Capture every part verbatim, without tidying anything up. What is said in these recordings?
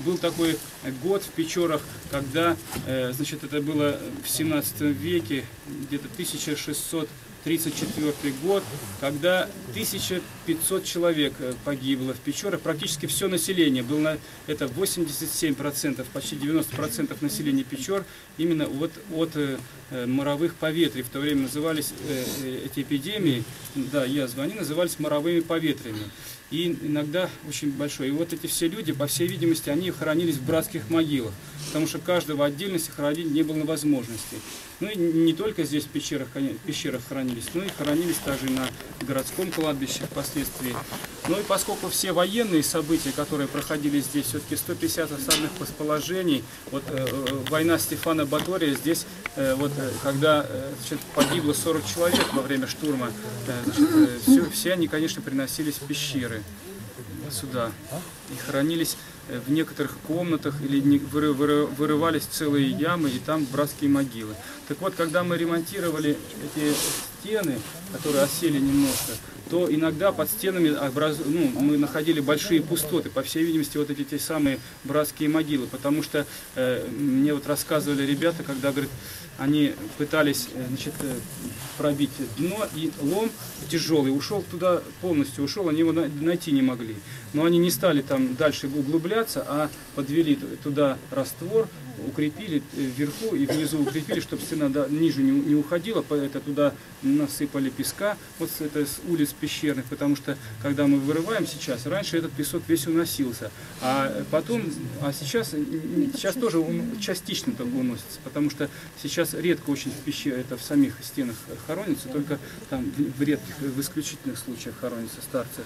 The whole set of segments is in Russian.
был такой год в Печорах, когда, значит, это было в семнадцатом веке, где-то тысяча шестьсот тридцать четвёртый год, когда тысяча пятьсот человек погибло в Печорах, практически все население, было, это восемьдесят семь процентов, почти девяносто процентов населения Печор именно вот от э, моровых поветрий. В то время назывались э, эти эпидемии, да, язвы, они назывались моровыми поветриями. И иногда очень большой. И вот эти все люди, по всей видимости, они хоронились в братских могилах, потому что каждого отдельности хоронить не было возможности. Ну и не только здесь в пещерах, в пещерах хоронились, но и хоронились также на городском кладбище впоследствии. Ну и поскольку все военные события, которые проходили здесь, все-таки сто пятьдесят основных расположений, вот э, война Стефана Батория здесь, э, вот э, когда э, значит, погибло сорок человек во время штурма, э, значит, э, все, все они, конечно, приносились в пещеры сюда и хоронились в некоторых комнатах или вырывались целые ямы и там братские могилы. Так вот, когда мы ремонтировали эти стены, которые осели немножко, то иногда под стенами образ... ну, мы находили большие пустоты, по всей видимости, вот эти те самые братские могилы, потому что э, мне вот рассказывали ребята, когда, говорят, они пытались, значит, пробить дно, и лом тяжелый ушел туда полностью, ушел, они его найти не могли. Но они не стали там дальше углубляться, а подвели туда раствор, укрепили вверху и внизу укрепили, чтобы стена ниже не уходила, это туда насыпали песка, вот это с улиц пещерных, потому что когда мы вырываем сейчас, раньше этот песок весь уносился, а потом, а сейчас, сейчас тоже он частично только уносится, потому что сейчас редко очень в пещере, это в самих стенах хоронится, только там в редких, в исключительных случаях хоронятся старцы.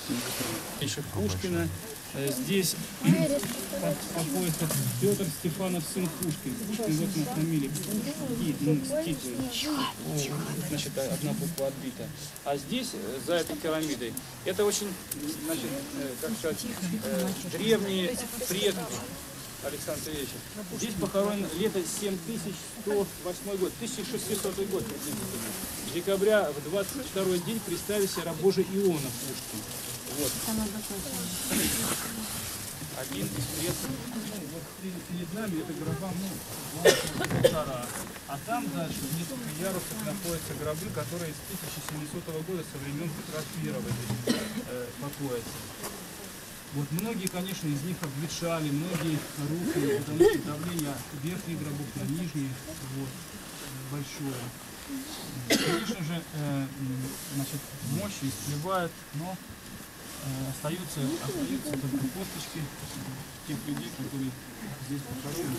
Еще Пушкина. Здесь находится Петр Стефанов, сын Пушкин. Пушкин, вот на фамилии. И, ну, с титулой. Значит, одна буква отбита. А здесь, за этой пирамидой, это очень, значит, как сказать, древние предки Александра Андреевича. Здесь похоронен лето семь тысяч сто восьмой год, тысяча шестисотый год. С декабря в двадцать второй день представили себе раб Божий Иона Пушкин. Вот. Один из предков, ну, вот перед нами это гроба, ну, полтора. А там дальше в несколько ярусов находятся гробы, которые с тысяча семисотого года, со времен Петра Первого здесь э, покоятся. Вот многие, конечно, из них обветшали, многие рухли, потому что давление верхних гробов на нижние, вот, большое. Конечно же, э, значит, мощи истлевают, но Остаются, остаются только косточки тех людей, которые здесь похоронены.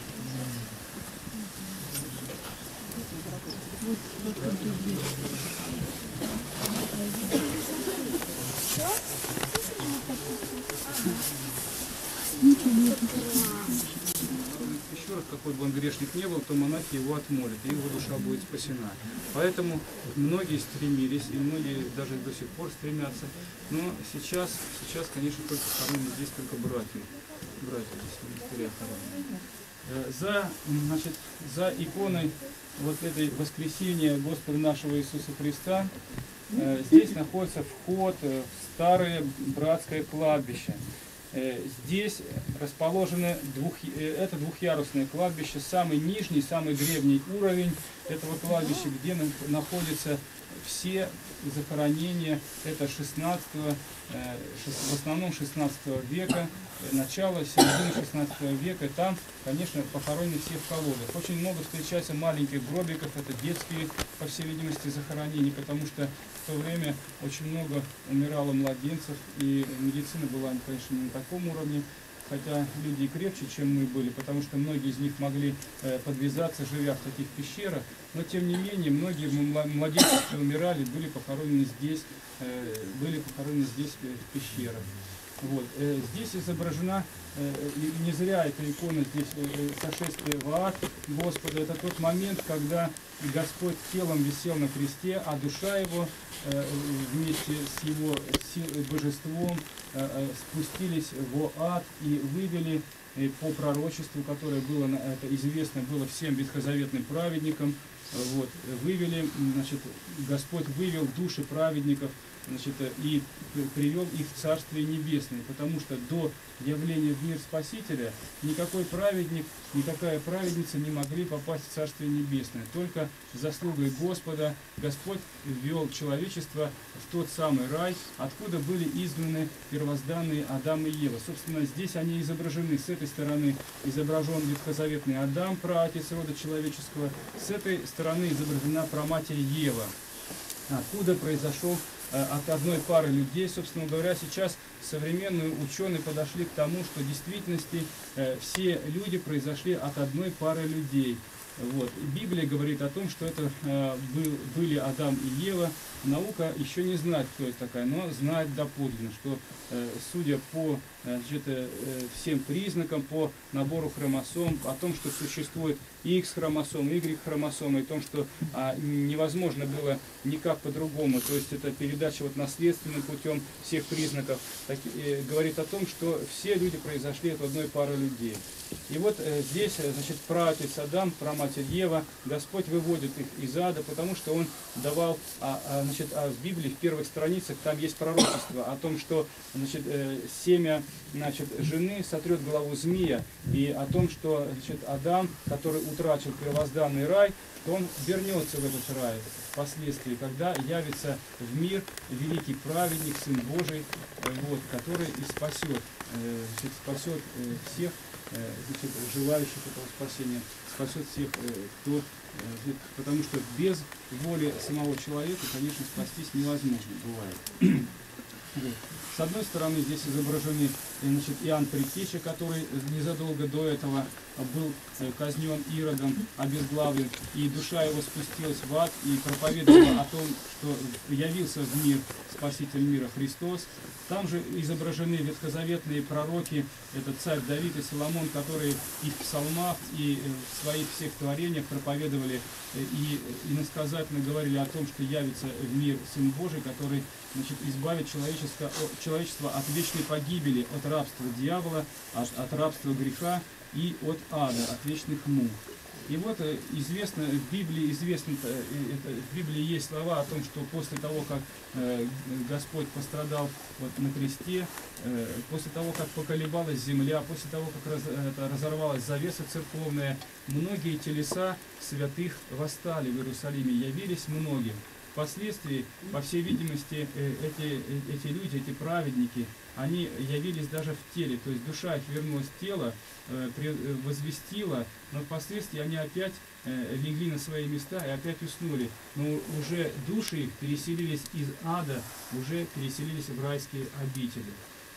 Еще раз, какой бы он грешник не был, то монахи его отмолят, и его душа будет спасена. Поэтому многие стремились, и многие даже до сих пор стремятся. Но сейчас, сейчас, конечно, только хоронят здесь только братья. Братья здесь в монастыре хоронят. За, значит, за иконой вот этой воскресения Господа нашего Иисуса Христа здесь находится вход в старое братское кладбище. Здесь расположено двух, это двухъярусное кладбище, самый нижний, самый древний уровень этого кладбища, где находятся все захоронения, это шестнадцатого, в основном шестнадцатого века, начало, середины шестнадцатого века. Там, конечно, похоронены все в колодах. Очень много встречается маленьких гробиков, это детские, по всей видимости, захоронения, потому что в то время очень много умирало младенцев, и медицина была, конечно, не на таком уровне, хотя люди и крепче, чем мы были, потому что многие из них могли э, подвязаться, живя в таких пещерах, но тем не менее, многие младенцы умирали, были похоронены здесь, э, были похоронены здесь э, в пещерах. Вот. Э, здесь изображена, э, не зря эта икона, здесь э, сошествие в ад Господа, это тот момент, когда Господь телом висел на кресте, а душа его э, вместе с его силой, божеством э, спустились в ад и вывели э, по пророчеству, которое было это известно было всем ветхозаветным праведникам, вот, вывели, значит, Господь вывел души праведников значит, и привел их в Царствие Небесное, потому что до явления в мир Спасителя никакой праведник, никакая праведница не могли попасть в Царствие Небесное. Только заслугой Господа Господь ввел человечество в тот самый рай, откуда были изгнаны первозданные Адам и Ева. Собственно, здесь они изображены. С этой стороны изображен ветхозаветный Адам, праотец рода человеческого, с этой стороны изображена праматерь Ева, откуда произошел от одной пары людей. Собственно говоря, сейчас современные ученые подошли к тому, что в действительности э, все люди произошли от одной пары людей. Вот. Библия говорит о том, что это э, был, были Адам и Ева. Наука еще не знает, кто это такая, но знает доподлинно, что э, судя по э, значит, э, всем признакам, по набору хромосом, о том, что существует X-хромосом, Y-хромосом, и о том, что а, невозможно было никак по-другому, то есть это передача вот наследственным путем всех признаков, так, э, говорит о том, что все люди произошли от одной пары людей. И вот э, здесь, значит, праотец Адам, праматерь Ева, Господь выводит их из ада, потому что Он давал, а, а, значит, а в Библии, в первых страницах, там есть пророчество о том, что, значит, э, семя, значит, жены сотрет голову змея, и о том, что, значит, Адам, который утратил первозданный рай, то он вернется в этот рай впоследствии, когда явится в мир великий праведник, Сын Божий, вот, который и спасет, э, значит, спасет э, всех, э, значит, желающих этого спасения, спасет всех, э, кто, э, потому что без воли самого человека, конечно, спастись невозможно бывает. Вот. С одной стороны, здесь изображены, значит, Иоанн Предтеча, который незадолго до этого был казнен Иродом, обезглавлен, и душа его спустилась в ад и проповедовала о том, что явился в мир Спаситель мира Христос. Там же изображены ветхозаветные пророки, это царь Давид и Соломон, которые и в псалмах, и в своих всех творениях проповедовали и иносказательно говорили о том, что явится в мир Сын Божий, который, значит, избавит человечество, человечество от вечной погибели, от рабства дьявола, от, от рабства греха и от ада, от вечных мук. И вот известно, в Библии известно, в Библии есть слова о том, что после того, как Господь пострадал вот на кресте, после того, как поколебалась земля, после того, как разорвалась завеса церковная, многие телеса святых восстали в Иерусалиме, явились многим. Впоследствии, по всей видимости, эти, эти люди, эти праведники, они явились даже в теле, то есть душа их вернулась в тело, возвестила, но впоследствии они опять легли на свои места и опять уснули. Но уже души их переселились из ада, уже переселились в райские обители.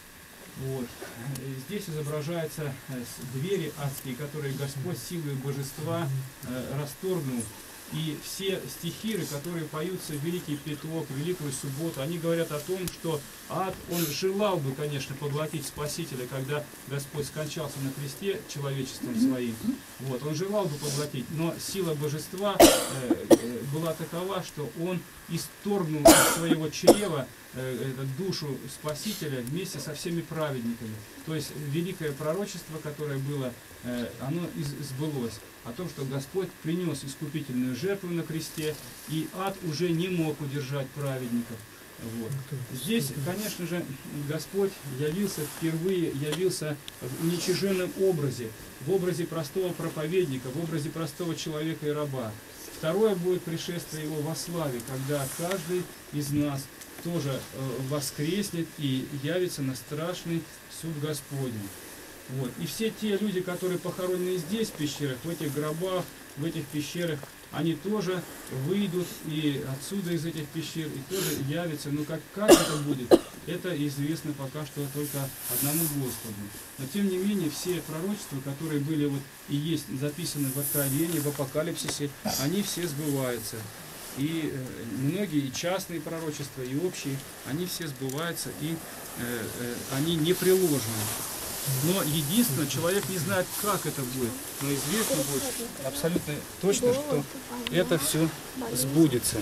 Вот. Здесь изображаются двери адские, которые Господь силой божества расторгнул. И все стихиры, которые поются в Великий Петрок, в Великую Субботу, они говорят о том, что ад, он желал бы, конечно, поглотить Спасителя, когда Господь скончался на кресте человечеством своим. Вот, он желал бы поглотить, но сила божества э, э, была такова, что он исторгнул из своего чрева э, э, душу Спасителя вместе со всеми праведниками. То есть великое пророчество, которое было, э, оно из, сбылось. О том, что Господь принес искупительную жертву на кресте, и ад уже не мог удержать праведников. Вот. Здесь, конечно же, Господь явился впервые, явился в уничиженном образе, в образе простого проповедника, в образе простого человека и раба. Второе будет пришествие Его во славе, когда каждый из нас тоже э, воскреснет и явится на страшный суд Господень. Вот. И все те люди, которые похоронены здесь, в пещерах, в этих гробах, в этих пещерах, они тоже выйдут и отсюда, из этих пещер, и тоже явятся. Но как, как это будет, это известно пока что только одному Господу. Но тем не менее, все пророчества, которые были вот и есть записаны в Откровении, в Апокалипсисе, они все сбываются. И э, многие и частные пророчества, и общие, они все сбываются, и э, э, они непреложны. Но единственное, человек не знает, как это будет, но известно будет абсолютно точно, что это все сбудется.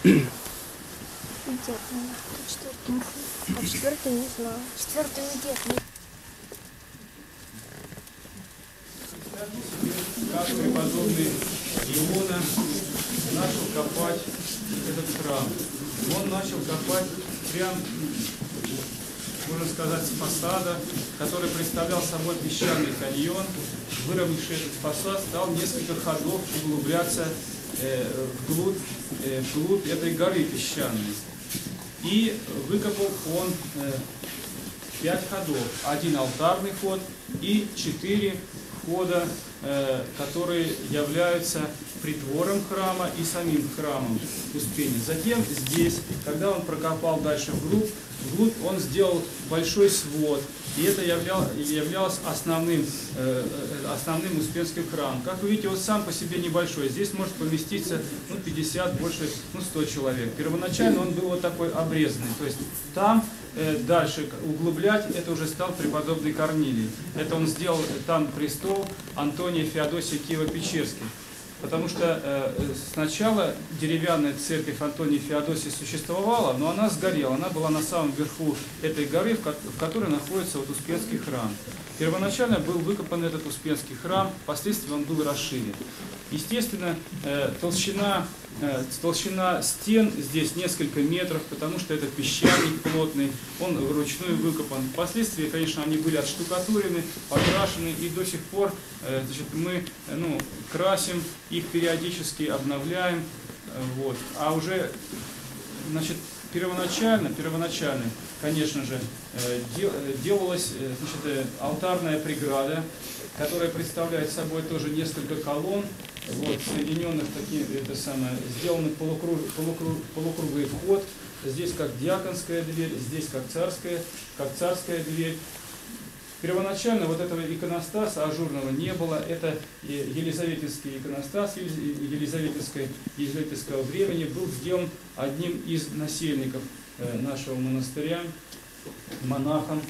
А четвертый не знаю. Четвертый где? Как преподобный Иона начал копать этот храм. Он начал копать прям, можно сказать, с фасада, который представлял собой песчаный каньон. Выровнявший этот фасад, стал несколько ходов углубляться э, вглубь, э, вглубь этой горы песчаной. И выкопал он э, пять ходов. Один алтарный ход и четыре хода, э, которые являются притвором храма и самим храмом Успения. Затем здесь, когда он прокопал дальше вглубь, вглубь он сделал большой свод, и это являл, являлось основным, э, основным Успенским храмом. Как вы видите, он сам по себе небольшой. Здесь может поместиться ну, пятьдесят, больше ну, сто человек. Первоначально он был вот такой обрезанный. То есть там э, дальше углублять, это уже стал преподобный Корнилий. Это он сделал там престол Антония Феодосия Киево-Печерский. Потому что э, сначала деревянная церковь Антония Феодосии существовала, но она сгорела. Она была на самом верху этой горы, в, ко в которой находится вот Успенский храм. Первоначально был выкопан этот Успенский храм, впоследствии он был расширен. Естественно, э, толщина, э, толщина стен здесь несколько метров, потому что это песчаник плотный, он вручную выкопан. Впоследствии, конечно, они были отштукатурены, покрашены, и до сих пор э, значит, мы ну, красим их периодически, обновляем. Э, вот. А уже значит, первоначально, первоначально, конечно же, э, дел, делалась э, значит, алтарная преграда, которая представляет собой тоже несколько колонн, вот, соединенных таким, это самое, сделанный полукруг, полукруг, полукруглый вход. Здесь как диаконская дверь, здесь как царская, как царская дверь. Первоначально вот этого иконостаса ажурного не было. Это елизаветинский иконостас елизаветинской, елизаветинского времени был сделан одним из насельников нашего монастыря, монахом.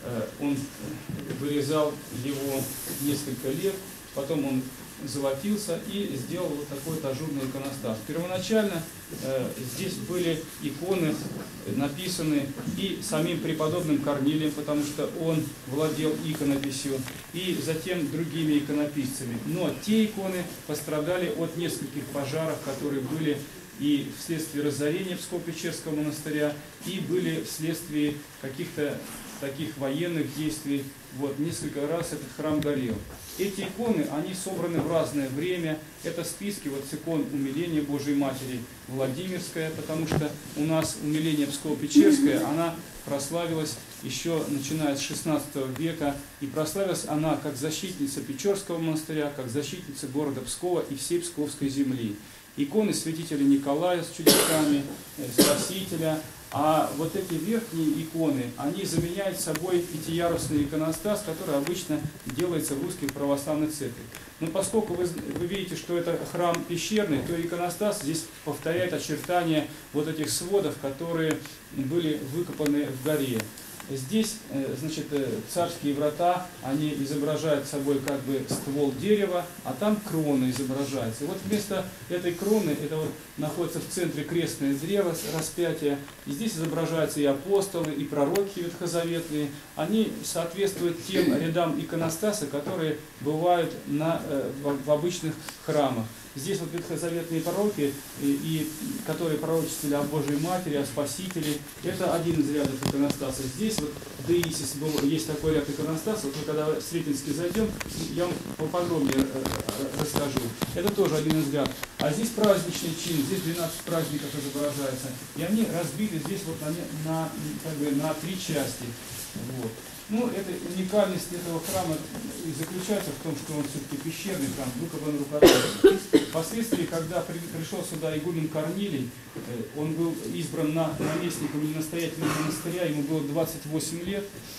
Он вырезал его несколько лет, потом он золотился и сделал вот такой вот ажурный иконостас. Первоначально э, здесь были иконы написаны и самим преподобным Корнилием, потому что он владел иконописью, и затем другими иконописцами. Но те иконы пострадали от нескольких пожаров, которые были и вследствие разорения Псково-Печерского монастыря, и были вследствие каких-то таких военных действий. Вот, несколько раз этот храм горел. Эти иконы, они собраны в разное время. Это списки вот, с икон умиления Божией Матери Владимирская, потому что у нас умиление Псково-Печерское, она прославилась еще начиная с шестнадцатого века, и прославилась она как защитница Печерского монастыря, как защитница города Пскова и всей Псковской земли. Иконы святителя Николая с чудесами, Спасителя. А вот эти верхние иконы, они заменяют собой пятиярусный иконостас, который обычно делается в русских православных церквях. Но поскольку вы, вы видите, что это храм пещерный, то иконостас здесь повторяет очертания вот этих сводов, которые были выкопаны в горе. Здесь, значит, царские врата, они изображают собой как бы ствол дерева, а там крона изображается. И вот вместо этой кроны, это вот находится в центре крестное древо распятия, и здесь изображаются и апостолы, и пророки ветхозаветные. Они соответствуют тем рядам иконостаса, которые бывают на, в, в обычных храмах. Здесь вот ветхозаветные пророки, и, и, которые пророчествовали о Божьей Матери, о Спасителе, это один из рядов иконостаса. Здесь вот Деисис был, есть такой ряд иконостаса, вот мы когда в Сретенский зайдем, я вам поподробнее расскажу. Это тоже один из рядов. А здесь праздничный чин, здесь двенадцать праздников изображается, и они разбиты здесь вот на, на, как бы, на три части. Вот. Ну, это уникальность этого храма и заключается в том, что он все-таки пещерный храм, выкопан рукотворно. Впоследствии, когда при, пришел сюда игумен Корнилий, он был избран на наместником или настоятелем монастыря, ему было двадцать восемь лет.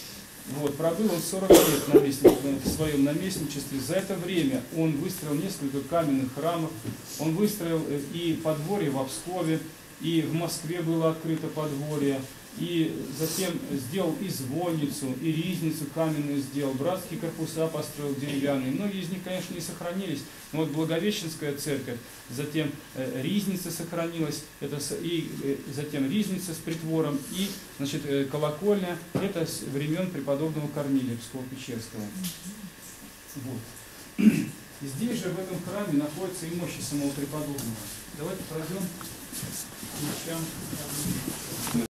Вот, пробыл он сорок лет наместником в своем наместничестве. За это время он выстроил несколько каменных храмов, он выстроил и подворье в Пскове, и в Москве было открыто подворье, и затем сделал и звонницу, и ризницу каменную сделал, братские корпуса построил деревянные. Многие из них, конечно, не сохранились, но вот Благовещенская церковь, затем э, ризница сохранилась, это с, и э, затем ризница с притвором, и значит, э, колокольня, это с времен преподобного Корнилия Псково-Печерского. Вот. И здесь же, в этом храме, находится и мощи самого преподобного. Давайте пройдем к мощам.